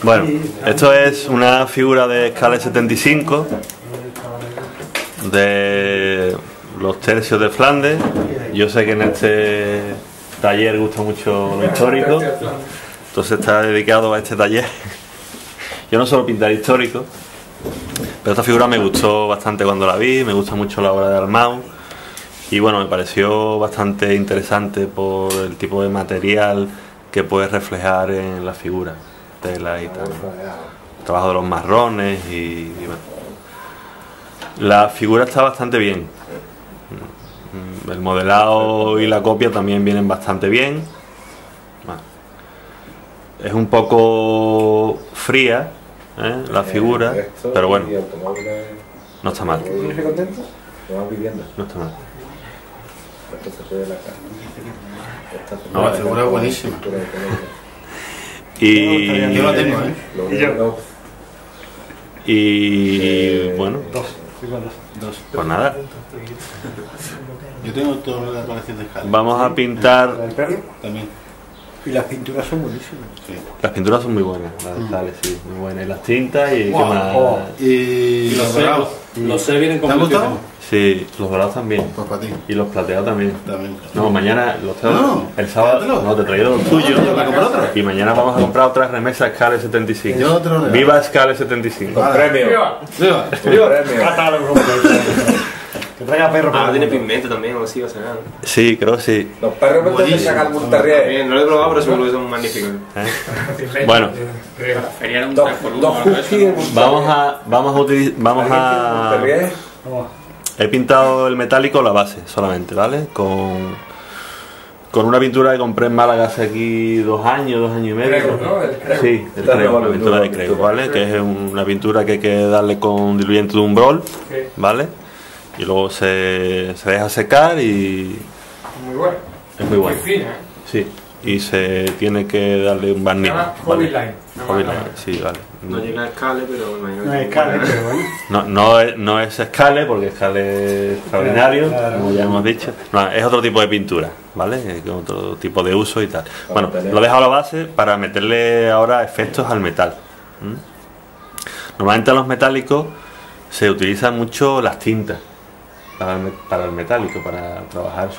Bueno, esto es una figura de escala 75 de los tercios de Flandes. Yo sé que en este taller gusta mucho lo histórico, entonces está dedicado a este taller. Yo no suelo pintar histórico, pero esta figura me gustó bastante cuando la vi, me gusta mucho la obra de Dalmau y bueno, me pareció bastante interesante por el tipo de material que puede reflejar en la figura, tela y tal, el trabajo de los marrones y bueno. La figura está bastante bien, el modelado y la copia también vienen bastante bien. Bueno, es un poco fría la figura, pero bueno, no está mal. No está mal. No, la figura es buenísima. Y yo la tengo, y bueno, dos. pues nada, Yo tengo toda la colección de escalas. vamos a pintar. También. Y las pinturas son buenísimas. Sí. Las pinturas son muy buenas, las tales, sí, muy buenas. Y las tintas y qué más. Y los dorados. Los sé vienen ¿Te han completos. gustado? Sí, los dorados también. Pues para ti. Y los plateados también. También. No, mañana los No, el sábado quédatelo. no te he traído los tuyos. Yo voy a comprar otra. Y mañana vamos a comprar otra remesa Scale 75. Yo te lo regalo. Viva Scale 75. Premio. Catálogo. Que traiga perro. Ah, tiene pigmento también, o así va a ser. Sí, creo que sí. Los perros no te sacan algún terrier. Bien, no lo he probado, pero seguro que son magníficos. Bueno, Feria era un Dos 3 por 1. dos huskies. vamos a Terrier. he pintado el metálico la base solamente, ¿vale? Con una pintura que compré en Málaga hace aquí 2 años y medio. Crego, ¿no? El crego. Sí, el crego, la pintura de crego, ¿vale? Que es una pintura que hay que darle con diluyente de umbrol, ¿vale? Y luego se deja secar y Muy bueno. es muy bueno. Muy fina, Sí, y se tiene que darle un barniz. Hobby ¿vale? Line. Hobby line, sí, vale. No llega a escala, pero me imagino No que es carne, pero bueno. No es Scale, porque Scale es extraordinario, como ya hemos dicho. No, es otro tipo de pintura, ¿vale? Es otro tipo de uso y tal. Bueno, lo he dejado a la base para meterle ahora efectos al metal. Normalmente en los metálicos se utilizan mucho las tintas para el metálico, para trabajar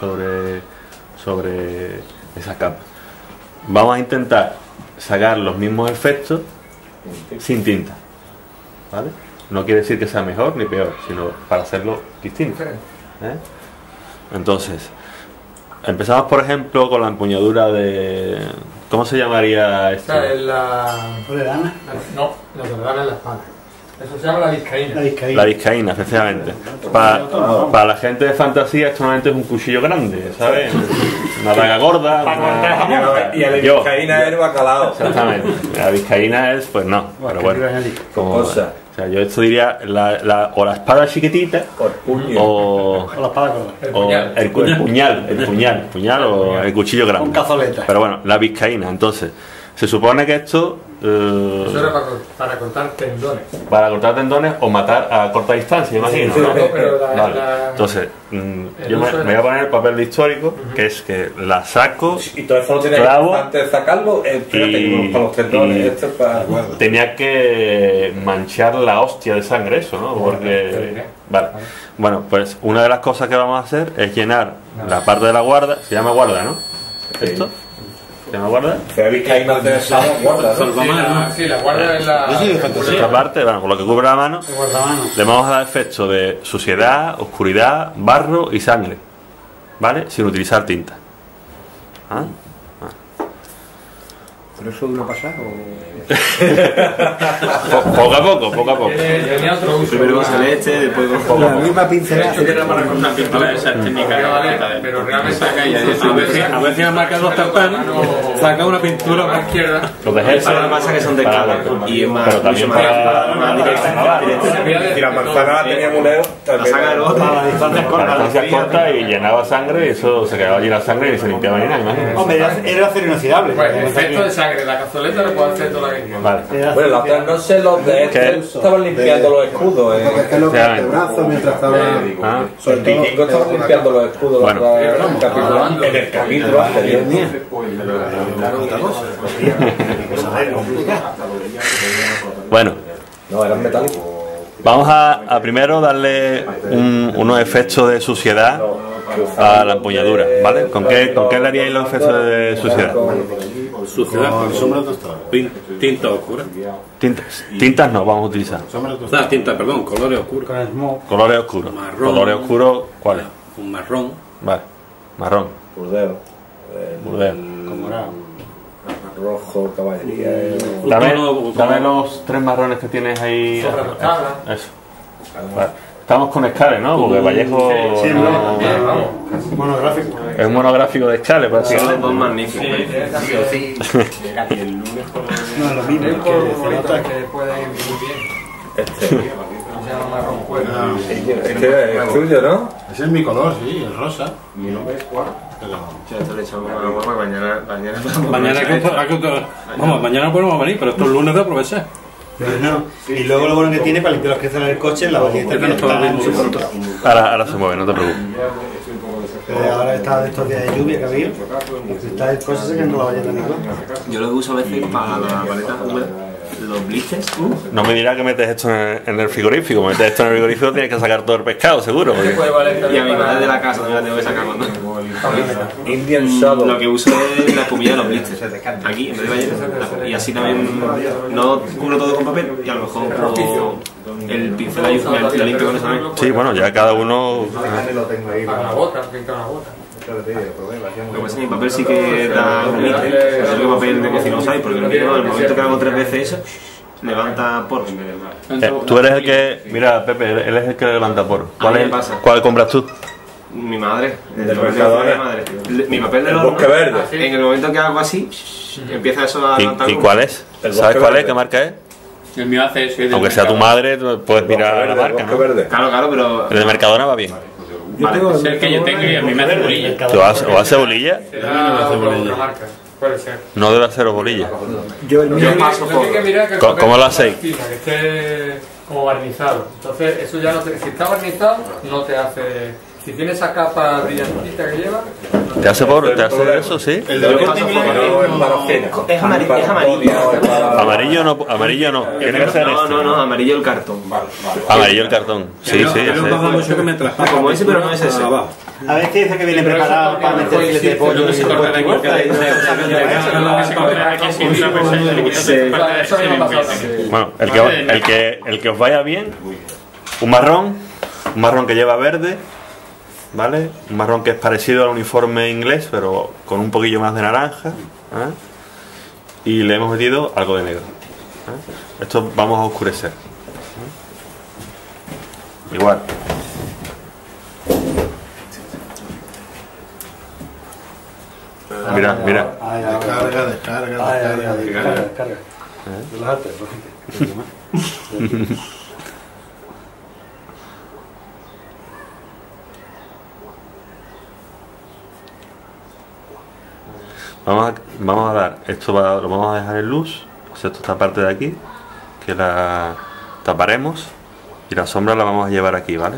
sobre esa capa. Vamos a intentar sacar los mismos efectos sin tinta, ¿vale? No quiere decir que sea mejor ni peor, sino para hacerlo distinto, Entonces, empezamos por ejemplo con la empuñadura de... ¿Cómo se llamaría esto? ¿Loredana? No, la verdad es la espada. Eso se llama la vizcaína. La vizcaína. La vizcaína, efectivamente. Para la gente de fantasía, esto normalmente es un cuchillo grande, ¿sabes? Una daga gorda. Y a la Yo. vizcaína es el bacalao. Exactamente. La vizcaína es, pues no. Pero bueno, como, o sea, yo esto diría o la espada chiquitita o Con la espada con el puñal o el cuchillo grande. Con cazoleta. Pero bueno, la vizcaína. Entonces, se supone que esto Eso era para cortar tendones. para cortar tendones o matar a corta distancia, imagino, sí, ¿no? pero Vale. Entonces, yo me voy a poner el papel de histórico, que es que la saco, Y todo eso lo tienes Clavo. que antes de sacarlo. Espérate, Y- para los tendones. y- Esto es para. tenía que manchar la hostia de sangre eso, ¿no? Porque... Vale. Bueno, pues una de las cosas que vamos a hacer es llenar la parte de la guarda, se llama guarda, ¿no? ¿Esto? ¿Se llama guarda? Se ve vizcaína de esa guarda. Sí, la guarda es Yo soy de fantasía. Esta parte, bueno, con lo que cubre la mano, el guardamano. le vamos a dar efecto de suciedad, oscuridad, barro y sangre, ¿vale? Sin utilizar tinta. ¿Ah? ¿Pero eso de una pasada o...? Poco a poco. Tenía otro uso. primero con celeste, después con La misma pincelada. una pintura de esa técnica. Pero realmente saca y a ver si ha marcado dos tartanes, saca una pintura más izquierda. Protegerse. Lo que pasa es que son de escala y es más, Pero también mucho para- más directa. Si la manzana la tenía muleo, La saca del otro. Para distancias Para cortas. distancias cortas y llenaba sangre y eso se quedaba llena de sangre y se limpiaba ni nada, imagínate. Hombre, era acero inoxidable. Pues el efecto de sangre vinagre, la cazoleta le puede hacer toda la que quiera. Vale. Bueno, la otra noche los de estaban limpiando los escudos. Porque es que los brazos mientras estaban. Ah, El vikingo estaba limpiando los escudos. Bueno. En el capítulo anterior. bueno, No, eran metálicos. vamos a primero darle unos efectos de suciedad a la empuñadura, ¿vale? ¿Con qué le haríais los efectos de suciedad? Suciedad, Con sombra tostada. tinta oscura. Tintas no vamos a utilizar. Sombra tostada. Tinta, perdón, colores oscuros. Con el smoke. Colores oscuros. Marrón. Colores oscuros, ¿cuáles? Un marrón. Vale. Marrón. Burdeo. Burdeo. Rojo, caballería. Dame los 3 marrones que tienes ahí. Sobre la tabla. Eso. Vale. Estamos con escales, ¿no? Porque Vallejo Monográfico. es un monográfico de escales, prácticamente. Son magníficos. No es lo mismo. Es por bolitas que pueden ir muy bien. Este. Se llama marrón cuero. Este es tuyo, ¿no? Ese es mi color, sí, el rosa. Mi nombre es Juan. Pero Esto le echamos una guapa mañana. Mañana podemos venir, pero estos lunes de aprovechar. No. Y luego lo bueno que tiene para limpiar los que están en el coche, la botellita que está en su control. Ahora se mueve, no te preocupes. Ahora está de estos días de lluvia que ha habido. Está el coche secando la balleta ni Yo lo que uso a veces para la paleta húmeda, los blisters. No me dirás que metes esto en el frigorífico. Metes esto en el frigorífico tienes que sacar todo el pescado, seguro. porque- Puede valer Y a también mi madre para... de la casa también la tengo que sacar cuando. Indian Shadow. Lo que uso es la espumilla de los blisters. Aquí, en vez de balleta. Y así también no cubro todo con papel y a lo mejor puedo el pincel ahí lo limpio con eso también. Sí, bueno, ya cada uno. Para una bota, pintar una bota. Lo que pasa es que mi papel sí que da límite. No sé qué papel de cocina usáis, porque no quiero, en el momento que hago 3 veces eso, levanta poros. Tú eres el que. Mira, Pepe, él es el que levanta por. A mí me pasa. ¿Cuál compras tú? Mi madre, Del Mercadona. mi papel de El horno, bosque verde. en el momento que hago así, empieza eso a levantar. ¿Y cuál es? El ¿Sabes bosque cuál es? verde. ¿Qué marca es? El mío hace eso. Aunque sea tu madre, tú puedes mirar la marca, ¿no? verde. Claro, pero. El de Mercadona va bien. Vale. Es el que yo tengo y a mí me hace bolilla. ¿Tú o hace bolilla? Será otra marca. Puede ser. No debe hacer bolilla. Yo el mío. Yo paso Lo que hay que mirar es que el ¿Cómo papel lo esté hacéis? encima, que esté como barnizado. Entonces, eso ya no te... Si está barnizado, no te hace... Si tiene esa capa brillantita que lleva... ¿Te hace eso, sí? el de Corte Inglés Es amarillo. Amarillo no. Tiene que ser este. No, amarillo el cartón. Amarillo el cartón. Sí, sí, Yo sí. pasa mucho que me traspaso. Como ese, pero no es ese. A ver qué dice que viene preparado para meter filete de pollo y Eso a mí me ha pasado también. Bueno, el que os vaya bien, un marrón que lleva verde, ¿vale? Un marrón que es parecido al uniforme inglés, pero con un poquillo más de naranja, ¿eh? Y le hemos metido algo de negro, ¿eh? Esto vamos a oscurecer, ¿eh? Igual. Mira. descarga. Relájate. Vamos a dar, lo vamos a dejar en luz, excepto esta parte de aquí, que la taparemos, y la sombra la vamos a llevar aquí, ¿vale?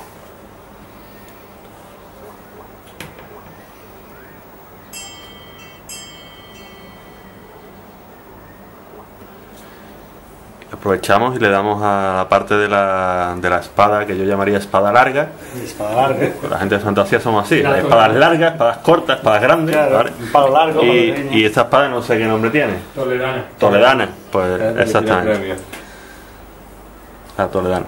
Aprovechamos y le damos a la parte de la espada, que yo llamaría espada larga. Espada larga. La gente de fantasía somos así, hay espadas largas, espadas cortas, espadas grandes, ¿vale? Un palo largo. Y esta espada no sé qué nombre tiene. Toledana, pues exactamente. La toledana.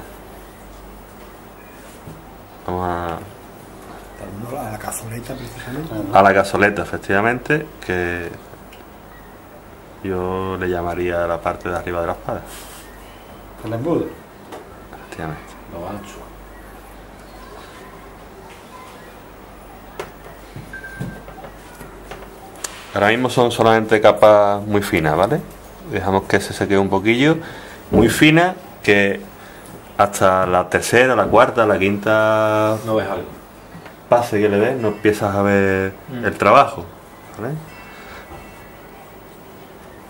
Vamos A la cazoleta, precisamente. a la cazoleta, efectivamente, que yo le llamaría la parte de arriba de la espada. El embudo. Efectivamente. Lo ancho. Ahora mismo son solamente capas muy finas, ¿vale? Dejamos que se seque un poquillo, muy fina, que hasta la tercera, la cuarta, la quinta No ves algo. pase que le des, no empiezas a ver el trabajo, ¿vale?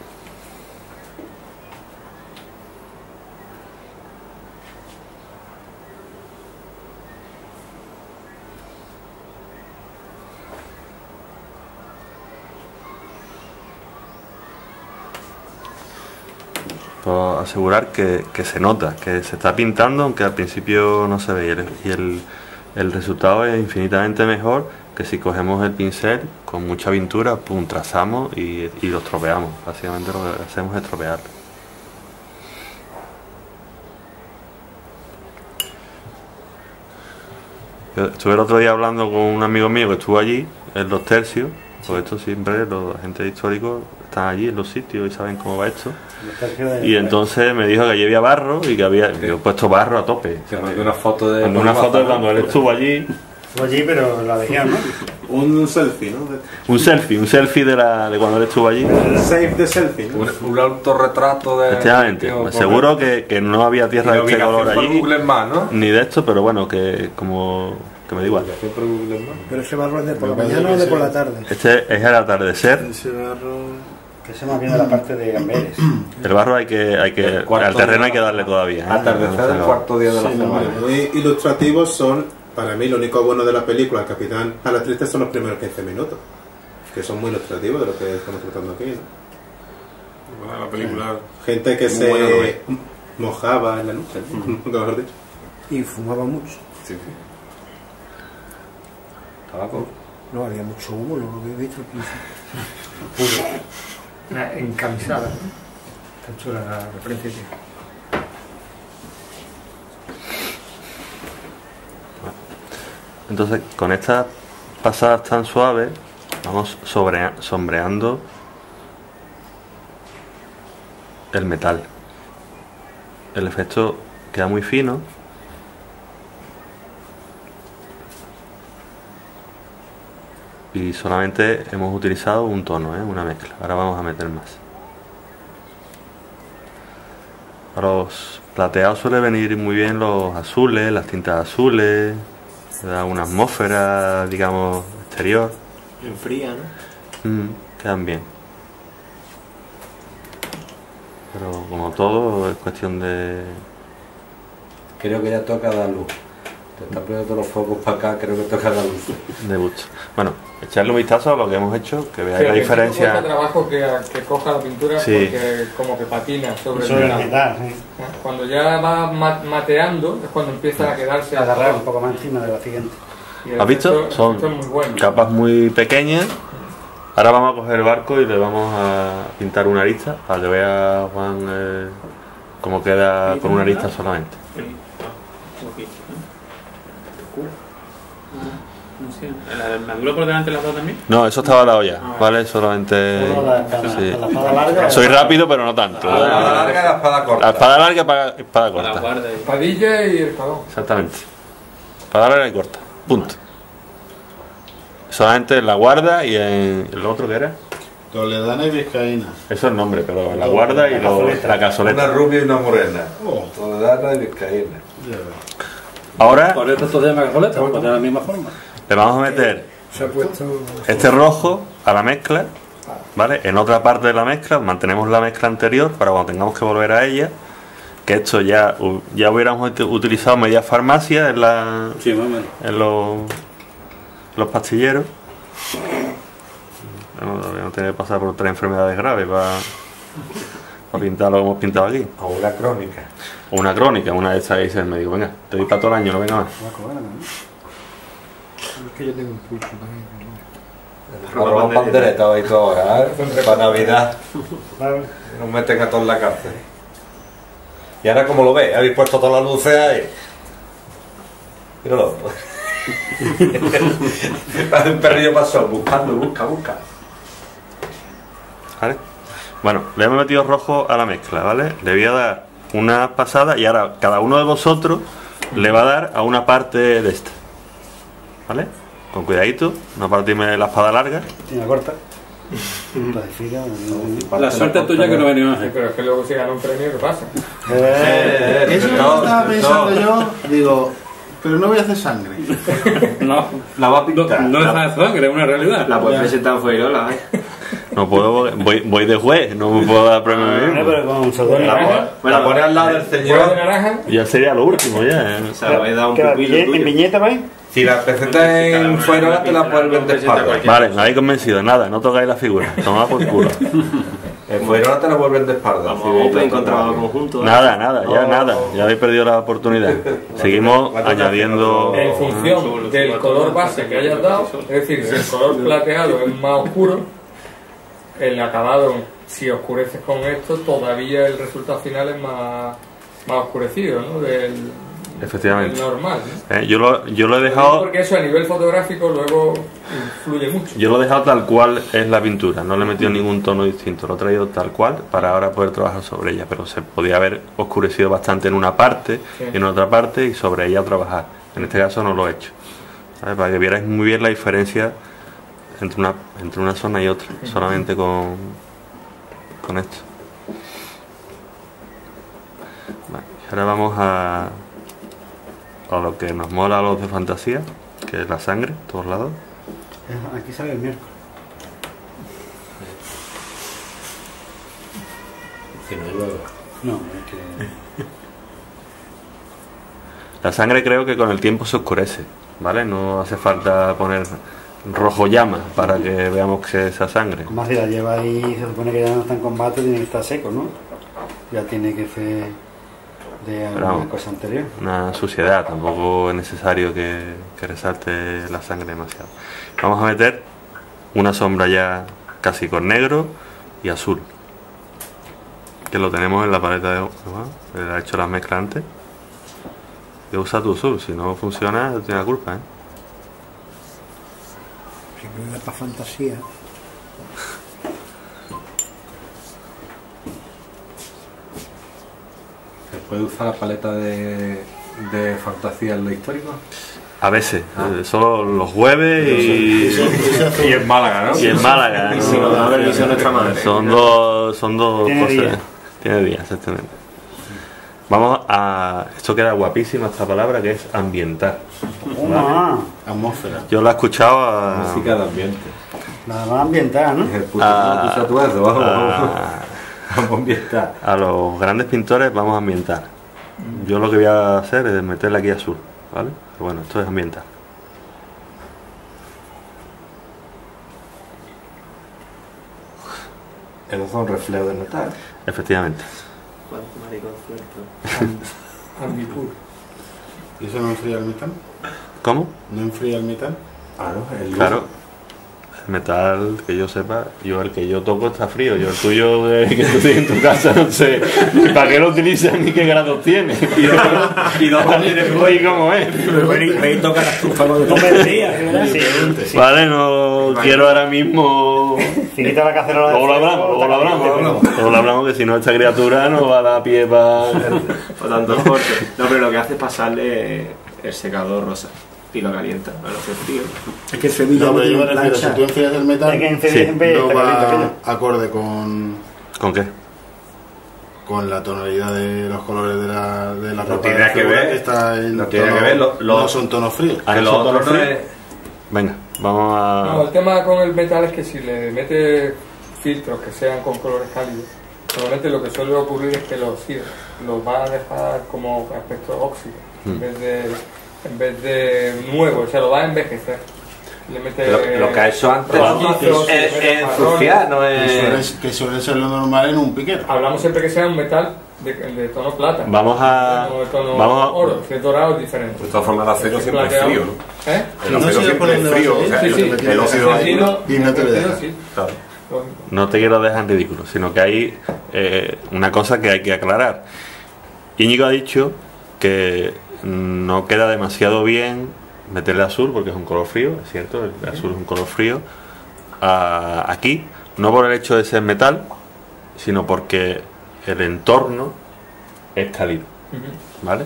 puedo asegurar que se nota, que se está pintando, aunque al principio no se ve. Y el resultado es infinitamente mejor que si cogemos el pincel con mucha pintura, pum, trazamos y lo estropeamos. Básicamente lo que hacemos es estropear. Yo estuve el otro día hablando con un amigo mío que estuvo allí, en los tercios, pues esto siempre, los agentes históricos están allí en los sitios y saben cómo va esto. Y entonces me dijo que allí había barro y que había puesto barro a tope. Mandé una foto de cuando él estuvo allí. Estuvo allí, pero la veían, ¿no? Un selfie, ¿no? Un selfie de cuando él estuvo allí. Save the selfie, ¿no? Un autorretrato de... Efectivamente, seguro que no había tierra de este color allí, Google Maps, ¿no? ni de esto, pero bueno, que me da igual. Pero ese barro es de por la mañana o de por la tarde. Este es el atardecer. Ese barro... Que se más bien de la parte de Amberes. El barro al terreno hay que darle todavía, ¿eh? Atardecer del cuarto día de la semana. Muy ilustrativos son, para mí, lo único bueno de la película, el Capitán a la Triste, son los primeros 15 minutos. Que son muy ilustrativos de lo que estamos tratando aquí, ¿no? Bueno, la película... Gente que se buena, mojaba en la noche, nunca mejor dicho. Y fumaba mucho. Sí. Tabaco. No, había mucho humo, lo que he visto al principio. Una encamisada, ¿no? Está chula la principio. Entonces, con estas pasadas tan suaves, vamos sombreando el metal. El efecto queda muy fino. Y solamente hemos utilizado un tono, una mezcla. Ahora vamos a meter más. A los plateados suele venir muy bien los azules, las tintas azules. Se da una atmósfera, digamos, exterior. Enfría, ¿no? Quedan bien. Pero como todo es cuestión de... Creo que ya toca dar luz. Te están poniendo todos los focos para acá, creo que toca dar luz. de gusto. Bueno, echarle un vistazo a lo que hemos hecho, que veáis Sí, la diferencia. cuesta trabajo que coja la pintura, Sí. porque como que patina sobre Sobre el el metal. metal, sí. Cuando ya va mateando es cuando empieza a quedarse Agarrar un poco más encima de la siguiente. Y el ¿Has visto? efecto- el Son efecto es muy bueno. capas muy pequeñas. Ahora vamos a coger el barco y le vamos a pintar una arista para que vea Juan cómo queda con una arista solamente. ¿La armadura por delante la dos también? No, eso estaba a la olla, ¿vale? Solamente... sí. La espada larga. Soy rápido, pero no tanto. La espada larga y la espada corta. La espada larga y espada La corta. guarda y... Padilla y el cadón. Exactamente. Espada larga y corta. Punto. Solamente en la guarda y en el otro que era. Toledana y Vizcaína. Eso es el nombre, pero en la guarda y la cazoleta. Una rubia y una morena. Toledana y vizcaína. Ahora Por eso esto se llama cazoleta, porque de la misma forma. le vamos a meter este rojo a la mezcla, ¿vale? En otra parte de la mezcla mantenemos la mezcla anterior para cuando tengamos que volver a ella, que esto ya hubiéramos utilizado media farmacia Sí, más o menos. en los pastilleros. No tener que pasar por 3 enfermedades graves para pintar lo que hemos pintado aquí. O una crónica. O una crónica, una de esas, dice el médico, venga, te doy para todo el año, no venga más. Es que yo tengo un pulso también. Arroba pandereta y todo ahora, ¿eh? Para Navidad. Nos meten a todos en la cárcel. Y ahora, como lo ves, habéis puesto todas las luces ahí. Míralo. Un perrillo pasó, buscando, busca. ¿Vale? Bueno, le hemos metido rojo a la mezcla, ¿vale? Le voy a dar una pasada y ahora cada uno de vosotros le va a dar a una parte de esta, ¿vale? Con cuidadito, no partirme la espada larga. Tiene corta. La suerte tuya que no venía más. Sí, pero es que luego si gana un premio, ¿qué pasa? Eso no, estaba pensando no. yo, digo, pero no voy a hacer sangre. No, La va a pintar. no es la sangre, es una realidad. La puedes presentar en Fuerola, ¿eh? No puedo, voy de juez, no me puedo dar premio a mí mismo. Pero con un pseudónimo. La pone al lado del ¿Fuera de señor. naranja? Ya sería lo último, ya. O sea, le vais a dar un ¿Qué va, pupillo en tuyo. viñeta, ¿veis? Si la presentas en Fuerola, te la vuelven de espalda. Vale, me habéis convencido, nada, no tocáis la figura, tomad por culo. En fuera ahora te lo vuelven de espalda. Vamos a Open contra conjunto. Nada, ya habéis perdido la oportunidad. Seguimos añadiendo. En función del color base que hayas dado, es decir, si el color plateado es más oscuro, el acabado, si oscureces con esto, todavía el resultado final es más oscurecido, ¿no? Efectivamente. Del normal, ¿no? Yo lo he dejado. Porque eso a nivel fotográfico luego influye mucho. Yo lo he dejado tal cual es la pintura, no le he metido ningún tono distinto, lo he traído tal cual para ahora poder trabajar sobre ella, pero se podía haber oscurecido bastante en una parte y en otra parte y sobre ella trabajar. En este caso no lo he hecho, ¿sabes? Para que vierais muy bien la diferencia entre una zona y otra, solamente con esto. Vale, ahora vamos a lo que nos mola a los de fantasía, que es la sangre, todos lados. Aquí sale el miércoles. Que no llueva. No, es que... La sangre creo que con el tiempo se oscurece, ¿vale? No hace falta poner rojo llama para que veamos que esa sangre. Como si la lleva ahí, se supone que ya no está en combate, tiene que estar seco, ¿no? Ya tiene que ser de alguna cosa anterior. Una suciedad, tampoco es necesario que resalte la sangre demasiado. Vamos a meter una sombra ya casi con negro y azul, que lo tenemos en la paleta de él ha hecho las mezclas antes. Que usa tu azul, si no funciona no tiene la culpa, ¿eh? Siempre da para fantasía. ¿Se puede usar la paleta de fantasía en lo histórico? A veces, solo los jueves y en Málaga, ¿no? Y en Málaga, ¿no? Y si no da la revisión nuestra madre. Son dos Tiene cosas. días. Tiene días, exactamente. Vamos a... Esto queda guapísima esta palabra, que es ambientar. ¿Vale? Atmósfera. Yo la he escuchado a... Música de ambiente. Nada más ambientar, ¿no? Es el puto vamos a ambientar. A los grandes pintores vamos a ambientar. Yo lo que voy a hacer es meterle aquí azul, ¿vale? Pero bueno, esto es ambientar. Esos son reflejos de metal. Efectivamente. Ambipur. ¿Y eso no enfría el metal? ¿Cómo? ¿No enfría el metal? Claro. El metal, que yo sepa, el que yo toco está frío. Yo el tuyo que tú tienes en tu casa, no sé ni para qué lo utilizas ni qué grado tiene. Y cómo es. Veis tocar la estufa cuando tú me decías. Vale, no quiero ahora mismo... Finita la cacerola. Luego lo hablamos, que si no esta criatura no va a dar pie para... Por tanto, Jorge. No, pero lo que hace es pasarle el secador rosa y lo calienta, a lo hace frío. Es que Sevilla No, no pero yo tiene me refiero, si plancha. tú enfrías el metal, Hay que Sí. encender no está caliente, va aquello. acorde con ¿Con qué? la tonalidad de los colores de la No ropa tiene de que figura, ver, que está en no tiene tono- que ver, no son tonos fríos. ¿A Que lo nosotros otro no frío? es... Venga, vamos No, a... el tema con el metal es que si le metes filtros que sean con colores cálidos, normalmente lo que suele ocurrir es que los va a dejar como aspecto óxido en vez de nuevo, o sea, lo va a envejecer. Le mete Lo que ha hecho antes rojizos, es marrones. ensuciar, no es... Que suele ser lo normal en un piquero. Hablamos siempre que sea un metal de tono plata. Vamos a... No de tono vamos a- oro, si es dorado es diferente. De todas formas, el acero siempre es Plateado. frío, ¿no? ¿Eh? El No acero se le siempre pone es de frío, o base, sea, Sí, sí. el óxido ahí... y no te lo deja. Sí. Claro. No te quiero dejar en ridículo, sino que hay una cosa que hay que aclarar. Íñigo ha dicho que no queda demasiado bien meterle azul porque es un color frío, es cierto, el azul es un color frío. Aquí, no por el hecho de ser metal, sino porque el entorno es cálido, ¿vale?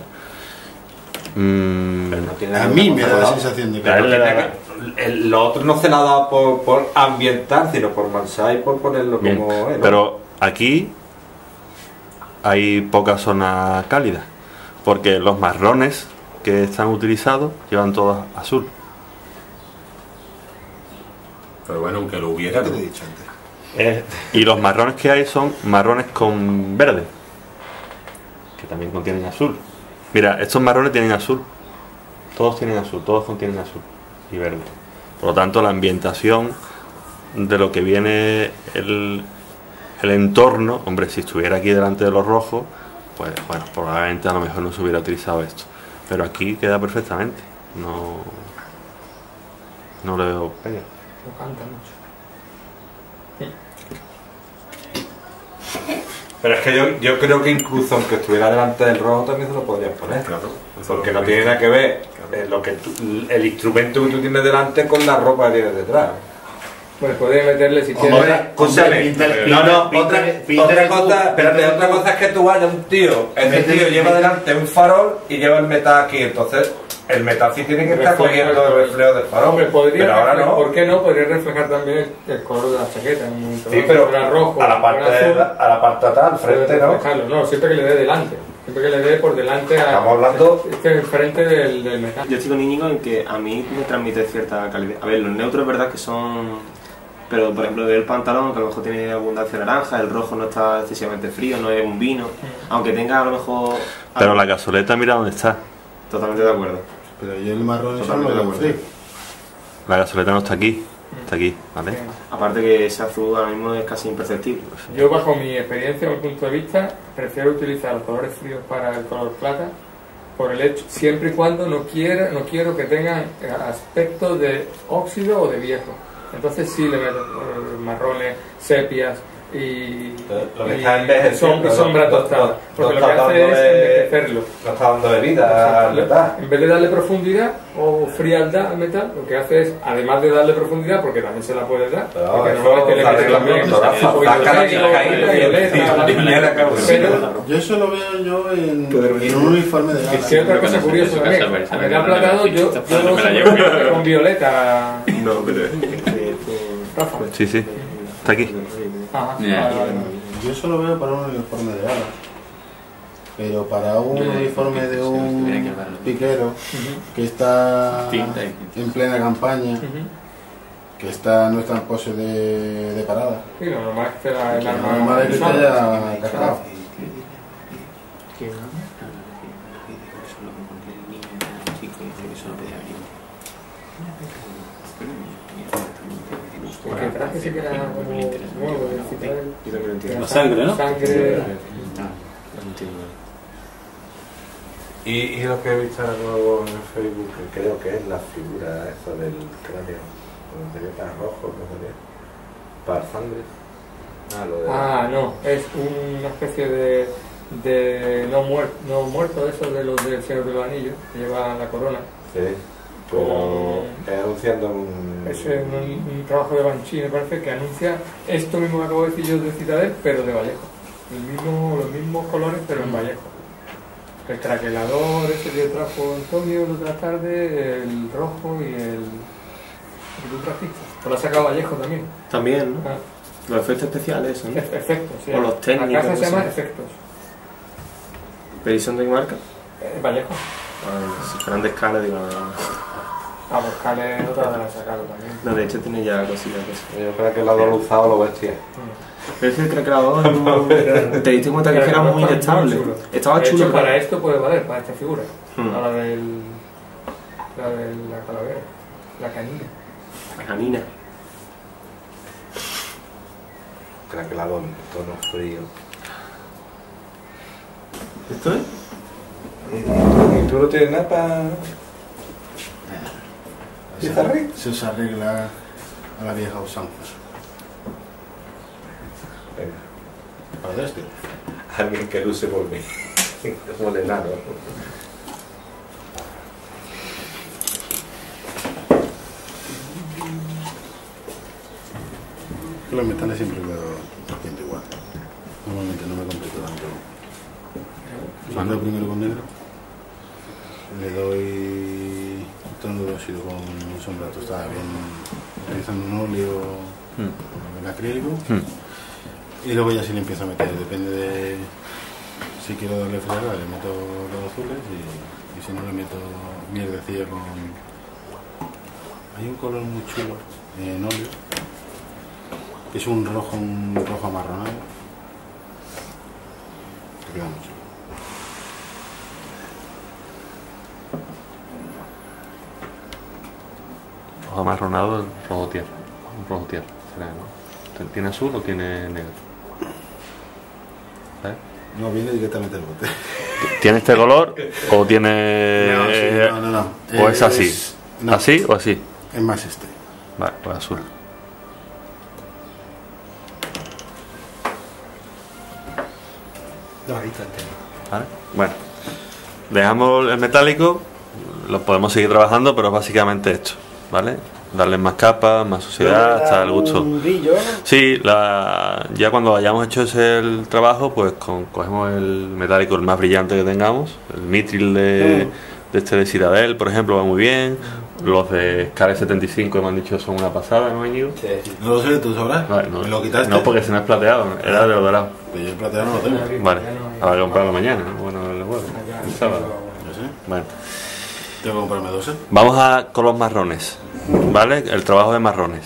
A mí me da la sensación de que... A él le da- Lo otro no se la da por ambientar, sino por mansar y por ponerlo Bien, como es, ¿no? pero aquí hay poca zona cálida, porque los marrones que están utilizados llevan todos azul. Pero bueno, aunque lo hubiera, ¿Qué ¿no? te he dicho antes? Y los marrones que hay son marrones con verde, que también contienen azul. Mira, estos marrones tienen azul, todos tienen azul, todos contienen azul y verde. Por lo tanto, la ambientación de lo que viene el el entorno, hombre, si estuviera aquí delante de los rojos, pues bueno, probablemente a lo mejor no se hubiera utilizado esto. Pero aquí queda perfectamente. No le veo pega. No canta mucho. Pero es que yo creo que incluso aunque estuviera delante del rojo también se lo podrías poner. Claro. Porque no tiene nada que ver el instrumento que tú tienes delante con la ropa que tienes detrás. Pues podéis meterle si quieres. Escúchame. Otra cosa es que tú vayas un tío, ese tío lleva delante un farol y lleva el metal aquí, entonces el metal sí tiene que estar cogiendo el reflejo del farol. Hombre, pero ahora no. ¿Por qué no? Podría reflejar también el color de la chaqueta. Sí, pero rojo, a la parte de atrás, al frente, ¿no? No, siempre que le dé delante. Siempre que le dé por delante Estamos hablando frente del metal. Yo estoy con Íñigo en que a mí me transmite cierta calidad. A ver, los neutros es verdad que son... Pero, por ejemplo, el pantalón, que a lo mejor tiene abundancia de naranja, el rojo no está excesivamente frío, no es un vino, aunque tenga a lo mejor... Pero la cazoleta, mira dónde está. Totalmente de acuerdo. Pero yo el marrón eso Totalmente no de lo acuerdo. sé. La cazoleta no está aquí. Está aquí, ¿vale? Aparte que ese azul ahora mismo es casi imperceptible. Yo, bajo mi experiencia o mi punto de vista, prefiero utilizar los colores fríos para el color plata, por el hecho, siempre y cuando no quiero que tengan aspecto de óxido o de viejo. Entonces sí le meto marrones, sepias y sombra tostada. Porque lo que hace es envejecerlo. No está dando bebida al metal. En vez de darle profundidad o frialdad al metal, lo que hace es, además de darle profundidad, porque también se la puedes dar, porque normalmente le metes también yo eso lo veo yo en un uniforme de gala. Y otra cosa curiosa también, me da platado, yo lo uso con violeta. No, pero... Rafa. Sí, sí. Está aquí. Ajá. Yo eso lo veo para un uniforme de gala. Pero para un uniforme de un piquero que está en plena campaña, que no está en pose de parada. Sí, lo normal es que el Lo arma normal es que esté ya cascado. Porque el traje sí que era como nuevo, La sangre, ¿no? Sangre. Y lo que he visto luego en Facebook, que creo que es la figura esa del cráneo, donde se ve tan rojo, ¿no sería? Para sangre. No, es una especie de no muerto, eso de los del Señor de los Anillos, que lleva la corona. Sí, pero anunciando un... Es un trabajo de Banshee, me parece, que anuncia esto mismo que acabo de decir yo de Citadel, pero de Vallejo. Los mismos colores, pero en Vallejo. El craquelador ese que trajo Antonio la otra tarde, el rojo y el ultrafix. Pues lo ha sacado Vallejo también. También, ¿no? Los efectos especiales, ¿no? Efectos, sí. O los técnicos. La casa se llama ¿sí? Efectos. ¿Pero y son de qué marca? Vallejo. Si fueran de escala, digo... A buscarle otra de la sacado también. No, de hecho tiene ya cosillas de eso. Yo creo que el lado usado lo bestia. Pero es que el craquelador no... ¿Te diste cuenta que era muy inestable? Estaba chulo. De hecho, para esto puede valer, para esta figura. A la de la calavera. La canina. La canina. Craquelador, tono frío. ¿Esto es? ¿Y tú no tienes nada para...? Se os arregla a la vieja usanza. Venga. Para este. Alguien que luce por mí. Como el enano. Los metales siempre lo siento igual. Normalmente no me completo tanto. Mando primero con negro. Le doy tono de óxido con sombra tostada, bien utilizando un óleo en acrílico. Y luego ya sí le empiezo a meter, depende de si quiero darle fregada, le meto los azules y si no le meto mierdecilla con... Hay un color muy chulo en óleo, que es un rojo amarronado, que queda mucho. Rojo amarronado, rojo tierra. Un rojo tierra, será, ¿no? ¿Tiene azul o tiene negro? ¿sabes? No, viene directamente del bote. ¿Tiene este color o tiene...? No. ¿O es así? No. ¿Así o así? Es más este. Vale, pues azul. ¿Vale? Bueno, dejamos el metálico, lo podemos seguir trabajando, pero básicamente esto, ¿vale? Darle más capas, más suciedad, hasta el gusto. Un brillo, ¿no? Sí, ya cuando hayamos hecho el trabajo, pues cogemos el metálico el más brillante que tengamos, el mitril de este de Citadel, por ejemplo, va muy bien. Los de Scale 75 me han dicho son una pasada, ¿no, Íñigo? Sí. No lo sé, ¿tú sabrás? Vale, ¿Me lo quitaste? no, porque se me ha plateado, era de dorado. Pero yo el plateado no lo tengo. Vale, habrá que comprarlo mañana, ¿no? Bueno, el jueves, el sábado. No sé. Bueno, Tengo que comprarme 12. vamos con los marrones, ¿vale? El trabajo de marrones.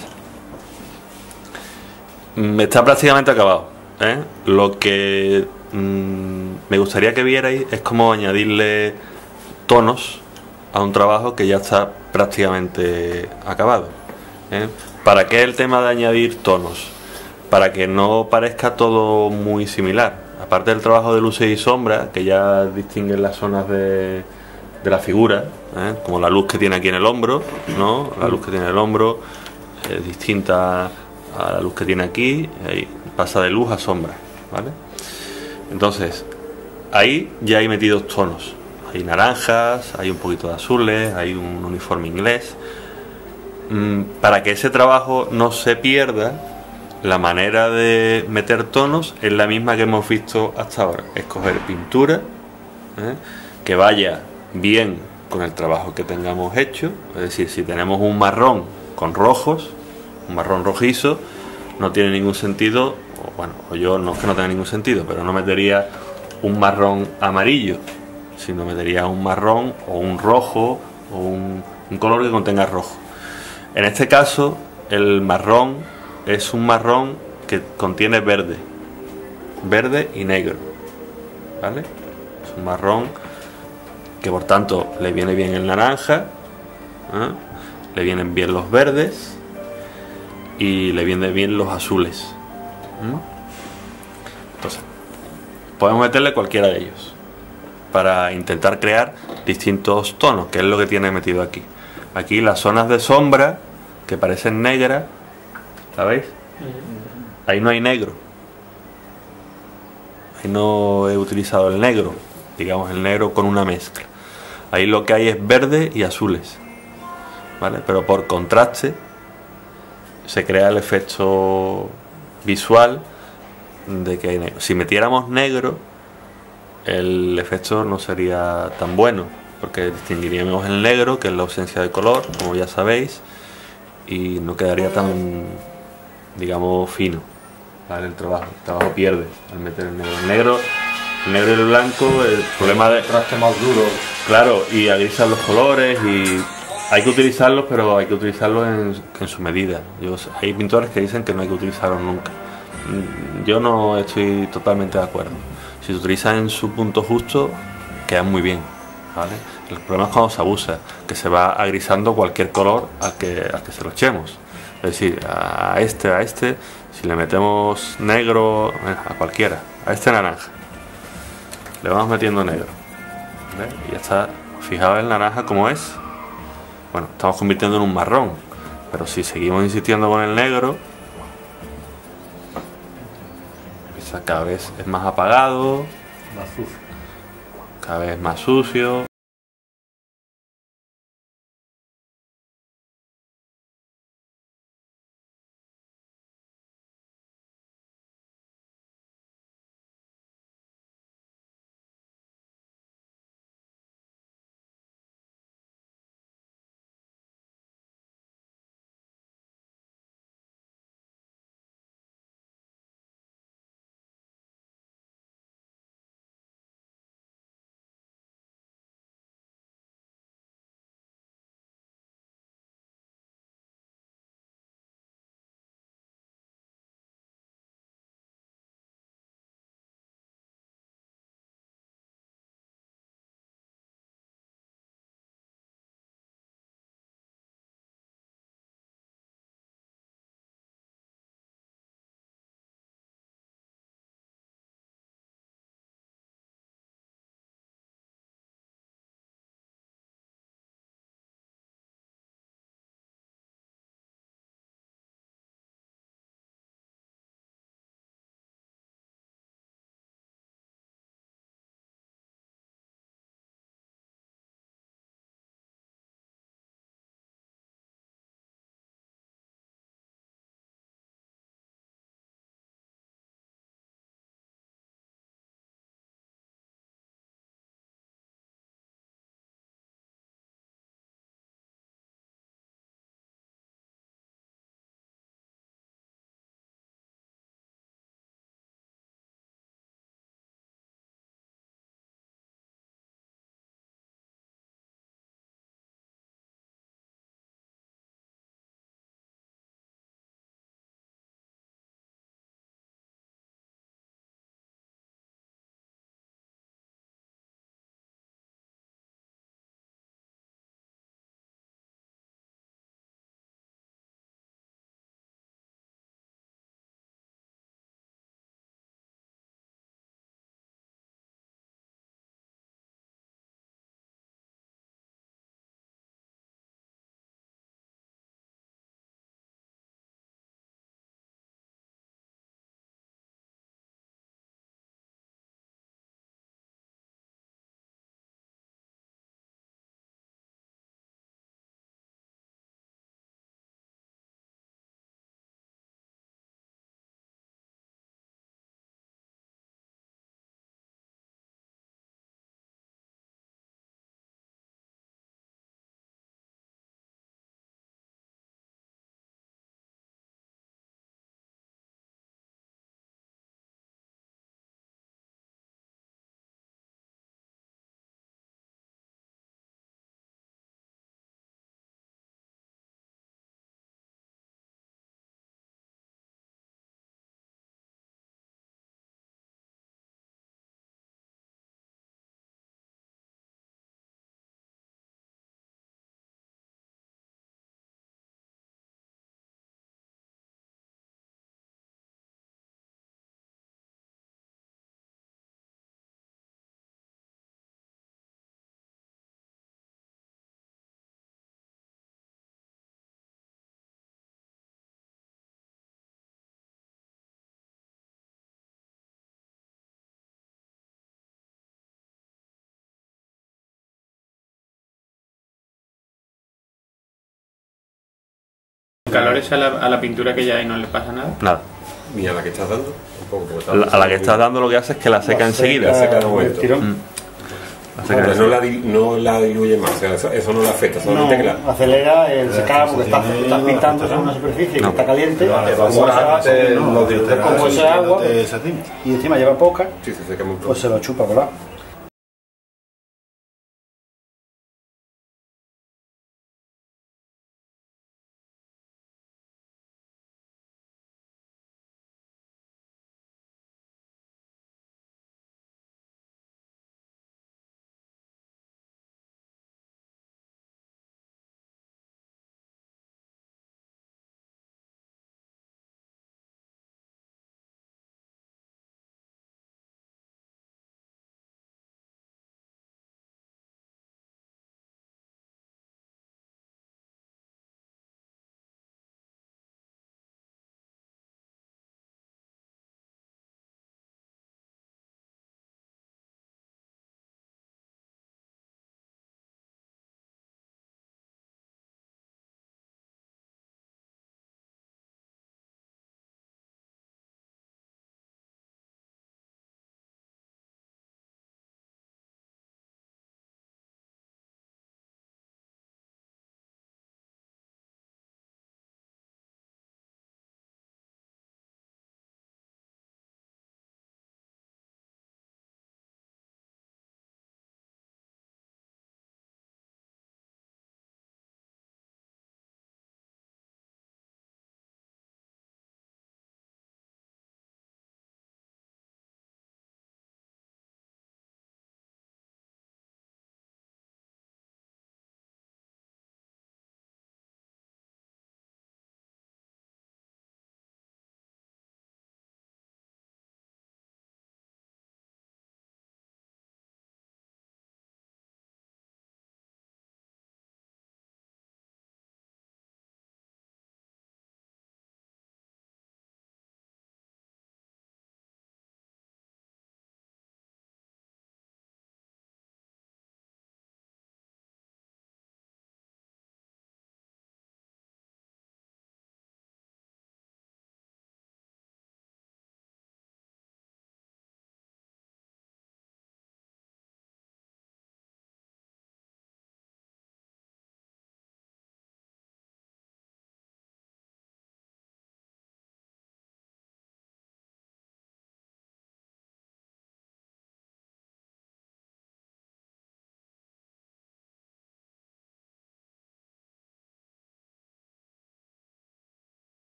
Está prácticamente acabado, ¿eh? Lo que me gustaría que vierais es cómo añadirle tonos a un trabajo que ya está prácticamente acabado, ¿eh? ¿Para qué el tema de añadir tonos? Para que no parezca todo muy similar. Aparte del trabajo de luces y sombras, que ya distinguen las zonas de la figura, ¿eh? Como la luz que tiene aquí en el hombro, ¿no? La luz que tiene en el hombro es distinta a la luz que tiene aquí, ahí pasa de luz a sombra, ¿vale? Entonces, ahí ya hay metidos tonos. Hay naranjas, hay un poquito de azules, hay un uniforme inglés. Para que ese trabajo no se pierda, la manera de meter tonos es la misma que hemos visto hasta ahora. Escoger pintura, ¿eh? Que vaya bien con el trabajo que tengamos hecho. Es decir, si tenemos un marrón con rojos, un marrón rojizo, no tiene ningún sentido, o yo no es que no tenga ningún sentido, pero no metería un marrón amarillo, sino metería un marrón o un rojo o un color que contenga rojo. En este caso, el marrón es un marrón que contiene verde y negro, ¿vale? Es un marrón que por tanto le viene bien el naranja, ¿eh? Le vienen bien los verdes y le vienen bien los azules, ¿eh? Entonces podemos meterle cualquiera de ellos para intentar crear distintos tonos, que es lo que tiene metido aquí. Aquí las zonas de sombra que parecen negras, ¿sabéis? Ahí no hay negro. Ahí no he utilizado el negro, digamos el negro con una mezcla. Ahí lo que hay es verde y azules, ¿vale? Pero por contraste se crea el efecto visual de que hay negro. Si metiéramos negro, el efecto no sería tan bueno, porque distinguiríamos el negro, que es la ausencia de color, como ya sabéis, y no quedaría tan, digamos, fino, ¿vale? El trabajo pierde al meter el negro. El negro y el blanco, el problema de traste más duro. Claro, y agrisan los colores, y hay que utilizarlos, pero hay que utilizarlos en su medida. Hay pintores que dicen que no hay que utilizarlos nunca. Yo no estoy totalmente de acuerdo. Si se utiliza en su punto justo, queda muy bien, ¿vale? El problema es cuando se abusa, que se va agrisando cualquier color al que se lo echemos. Es decir, a este, si le metemos negro, a cualquiera, a este naranja, le vamos metiendo negro, ¿vale? Y ya está. Fijaos el naranja como es. Bueno, estamos convirtiendo en un marrón, pero si seguimos insistiendo con el negro, cada vez es más apagado, Más sucio. cada vez más sucio. calor es a la pintura que ya hay, no le pasa nada. Nada. Ni a la que estás dando. Tampoco, porque A la que estás dando lo que hace es que la seca enseguida. La seca de momento. La seca Pero enseguida. no la diluye más, o sea, eso no le afecta, solamente que la... acelera el secado porque estás pintando en una superficie que está caliente, como ese agua, y encima lleva poca, Sí, se seca muy pues se lo chupa por abajo.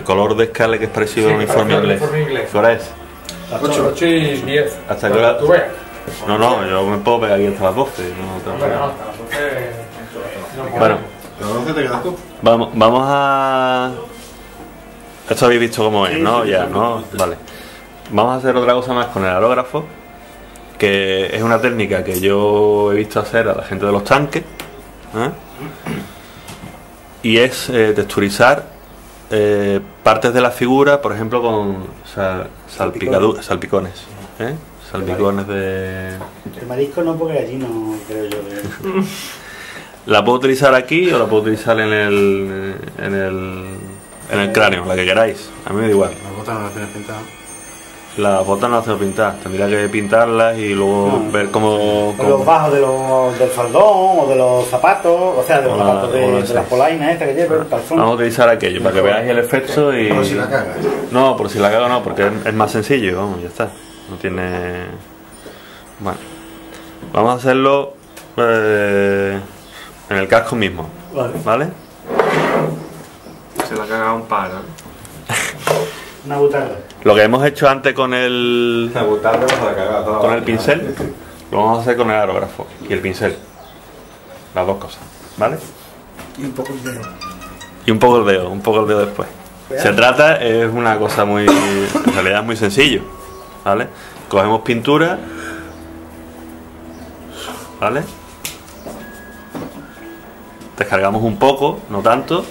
color de escala que es parecido al uniforme inglés. ¿Qué hora es? 8 y 10. ¿Hasta qué hora? Tú veas. No, yo me puedo pegar aquí hasta las 12. No, Hombre, no, hasta las 12. bueno, ¿A las 12 te quedas tú? vamos a... Esto habéis visto cómo es, ¿no? Ya, ¿no? Vale. Vamos a hacer otra cosa más con el aerógrafo, que es una técnica que yo he visto hacer a la gente de los tanques, ¿eh? Y es texturizar partes de la figura, por ejemplo, con salpicones, ¿eh? Salpicones de... El marisco no, porque allí no creo yo que... La puedo utilizar aquí o la puedo utilizar en el cráneo, la que queráis. A mí me da igual. Las botas no las tienes pintadas. Las botas no las tengo pintadas, tendría que pintarlas y luego ver cómo... Los bajos del faldón o de los zapatos, o sea, de los zapatos de las polainas estas que lleva el calzón. Vamos a utilizar aquello para que veáis el efecto y... Por si la cagas. No, por si la cago no, porque es más sencillo, vamos, ya está. No tiene... Bueno, vamos a hacerlo en el casco mismo, ¿vale? Se la caga un par, ¿no? Una butarda. Lo que hemos hecho antes con el pincel, lo vamos a hacer con el aerógrafo y el pincel. Las dos cosas, ¿vale? Y un poco el dedo. Y un poco el dedo después. Se trata, es una cosa muy... En realidad es muy sencillo, ¿vale? Cogemos pintura, ¿vale? Descargamos un poco, no tanto.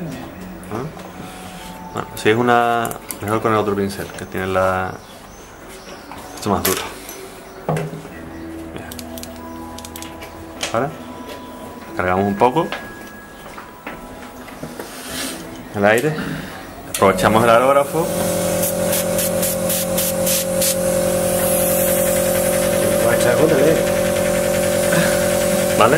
Bueno, si es una... Mejor con el otro pincel, que tiene la... Esto más duro. Bien. ¿Vale? Cargamos un poco el aire, aprovechamos el aerógrafo. ¿Vale?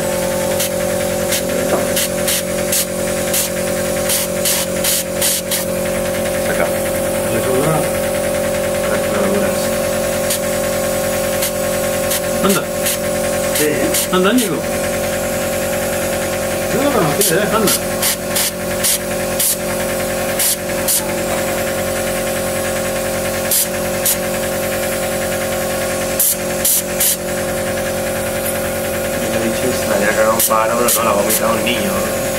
Anda. Anda, Ñigo. Yo no lo conocía, anda. Se la haya cagado un pájaro, pero no, la ha vomitado un niño.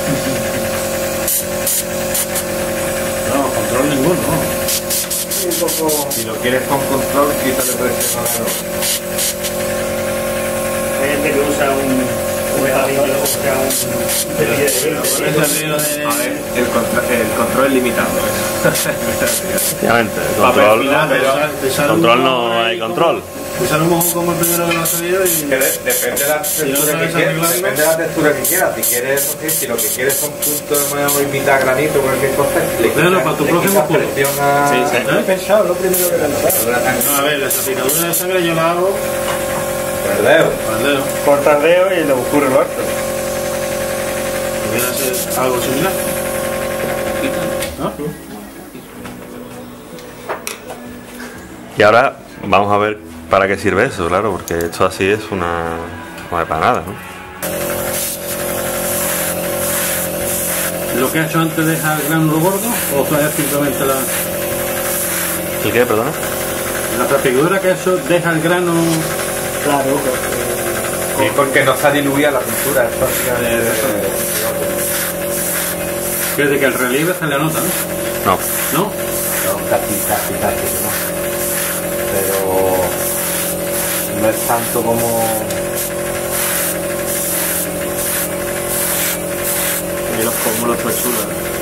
No, control ninguno, ¿no? Un poco... Si lo quieres con control, quítale presión a la ropa. Hay gente que usa un palillo, o sea, un A ver, el control es limitado. Efectivamente, control no hay control. Pues a lo mejor como el primero que lo ha salido y... Depende de la textura que quieras. Depende de la textura que quieras. Si quieres, si lo que quieres son puntos de imitar granito o cualquier cosa, le para tu próximo juego. Sí, he pensado, lo primero que he pensado. No, a ver, la salpicadura de sangre yo la hago con el dedo. Corta el dedo y lo ocurre lo otro. Podría ser algo similar. ¿No? Y ahora vamos a ver para qué sirve eso, claro, porque esto así es una... no es para nada, ¿no? ¿Lo que has hecho antes deja el gránulo gordo o es simplemente la... ¿El qué, perdona? La prefigura que eso deja el grano... Claro, Y porque no se diluía la pintura. Desde que el relieve se le nota, ¿no? No. ¿No? No, casi, no. Pero no es tanto como... Y los pómulos pues chulos.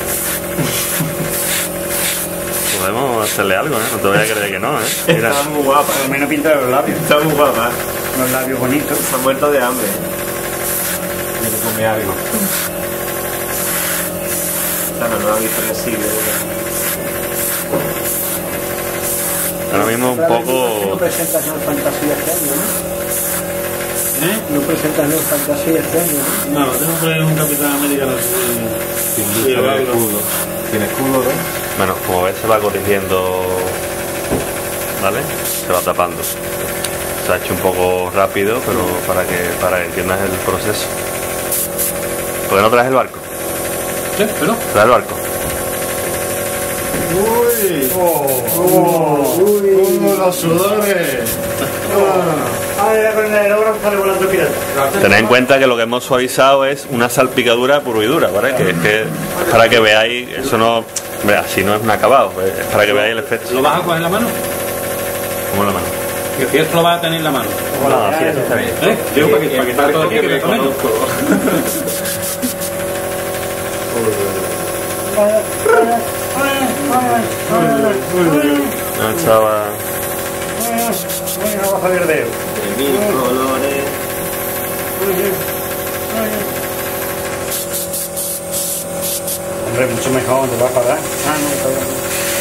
Podemos hacerle algo, ¿eh? No te voy a creer que no, ¿eh? Mira. Está muy guapa. por lo menos pinta los labios. Está muy guapa. Los labios bonitos. Se ha muerto de hambre. Quiero comer algo. Claro, no la Victoria Secret. Ahora mismo un No poco... presentas Neo Fantasía este año, ¿no? No presentas Neo Fantasía este año, ¿no? No, tengo que un Capitán América no sé. Tiene escudo. Tiene escudo, ¿no? Bueno, como ves se va corrigiendo, ¿vale? Se va tapando. Se ha hecho un poco rápido, pero para que entiendas el proceso. ¿Por qué no traes el barco? ¿Qué? ¿Pero? Trae el barco. Los sudores. Tened en cuenta que lo que hemos suavizado es una salpicadura pura y dura, ¿vale? Que es que para que veáis, eso no, hombre, así no es un acabado, es para que veáis el efecto. ¿Lo vas a coger en la mano? ¿Cómo en la mano? Que si esto lo vas a tener en la mano. No, así está bien. Digo, para que está todo aquí, que me conozco. No estaba. Vamos a ver de mil colores. Hombre, mucho mejor, te va a parar. No, está bien.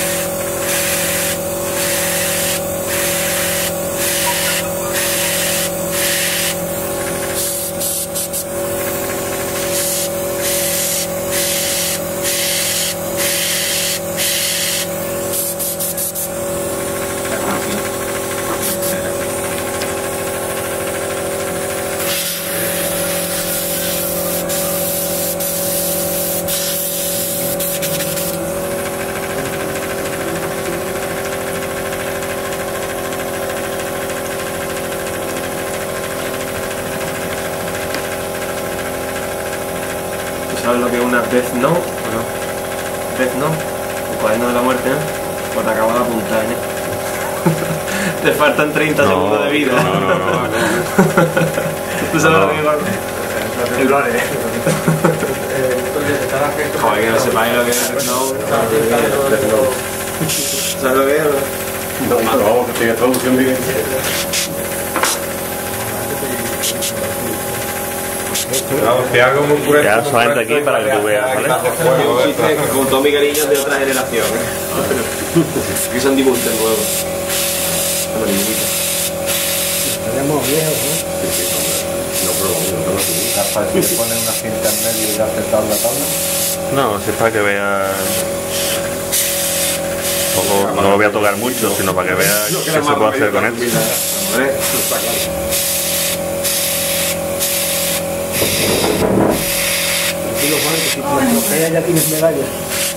¿Sabes lo que es una Death Note? ¿O no? Death Note, el cuaderno de la muerte, ¿no? Pues te acabo de apuntar, ¿eh? Te faltan 30 segundos de vida. No. ¿Tú sabes lo que es? El Blore. Joder, que no sepáis lo que es Death Note. ¿Sabes lo que es? No, que tenga traducción directa. Te hago un puré. Ya solamente aquí para que tú veas, ¿vale? Un chiste que contó mi cariño de otra generación, ¿eh? Que son dibujos nuevos. Estaríamos viejos, Para que le ponen una cinta en medio y le hace tabla. No, si es para que veas. No lo voy a tocar mucho, sino para que veas qué se puede hacer con esto. ya tienes medalla.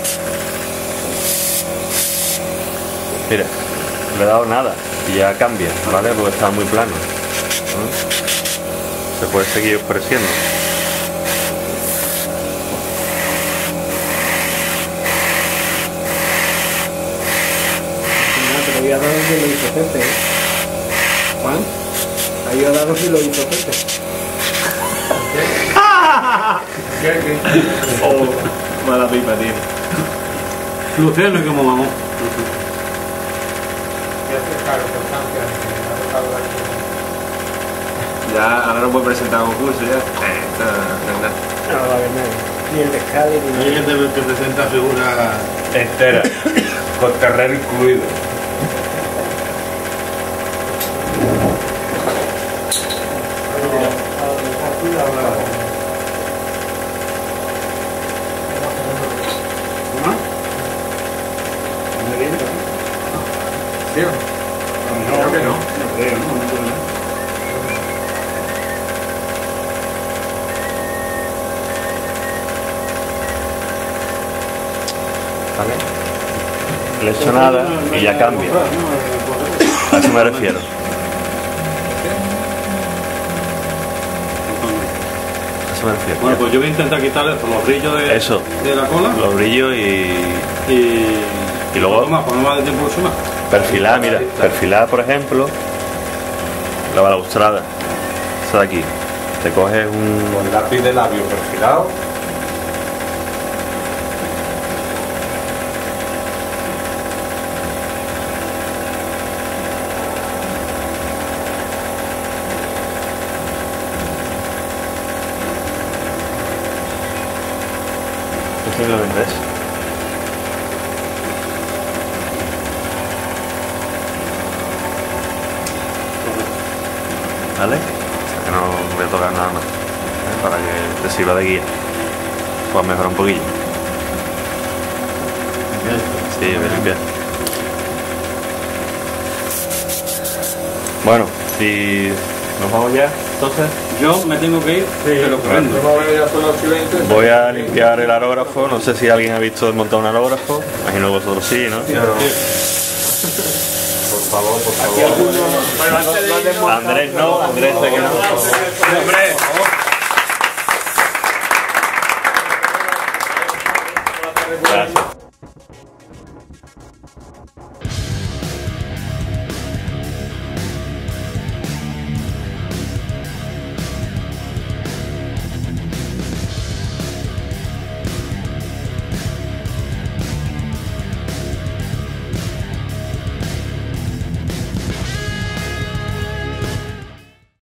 Mira, no le he dado nada y ya cambia, ¿vale? Porque está muy plano, ¿no? Se puede seguir oscureciendo. Pero había dado que lo hizo Pepe, ¿eh? Juan, había dado que lo hizo Pepe. ¿Qué? Oh, mala pipa, tío. Luciano y como mamón. Ya, ahora no puedo presentar concurso, ya. No va a haber nadie. Ni el de Scali ni Hay gente que presenta figuras Entera, con terreno incluido. Creo que no. ¿Vale? Le he hecho nada y ya cambia. A eso me refiero. A eso me refiero. Bueno, pues yo voy a intentar quitarle los brillos de la cola. Los brillos y luego Pues no va de tiempo mucho más. perfilar, mira, perfilar por ejemplo la balaustrada. Esa de aquí. Te coges un. Con lápiz de labio perfilado. Simplemente eso. ¿Vale? O sea que no voy a tocar nada más, ¿eh? Para que te sirva de guía. Pues mejorar un poquillo. Sí, voy a limpiar. Bueno, si nos vamos ya, entonces. Yo me tengo que ir, pero corriendo. Voy a limpiar el aerógrafo. No sé si alguien ha visto desmontar un aerógrafo. Imagino que vosotros sí, ¿no? Por favor. Andrés no, Andrés sé que no.